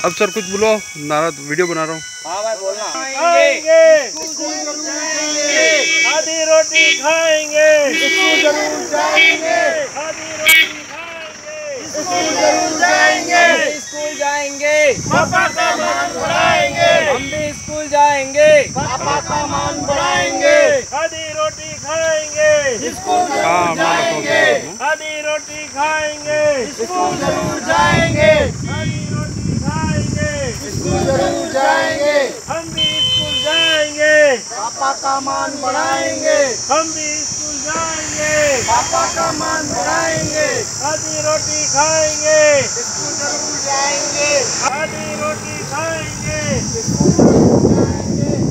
अब सर कुछ बोलो, नारा वीडियो बना रहा हूँ। हाँ भाई बोलना। खाएंगे, आधी रोटी खाएंगे, स्कूल जरूर जाएंगे, आधी रोटी खाएंगे, स्कूल जरूर जाएंगे, स्कूल जाएंगे, पापा का मान बढ़ाएंगे, हम भी स्कूल जाएंगे, पापा का मान बढ़ाएंगे, आधी रोटी खाएंगे, स्कूल जरूर जाएंगे, आधी रोटी खाएंगे, स्कूल जरूर जाएंगे, आधी रोटी खाएंगे, स्कूल जरूर जाएंगे, हम भी स्कूल जाएंगे, पापा का मान बढ़ाएंगे, हम भी स्कूल जाएंगे, पापा का मान बढ़ाएंगे, आधी रोटी खाएंगे, स्कूल जरूर जाएंगे, आधी रोटी खाएंगे, स्कूल जरूर जाएंगे।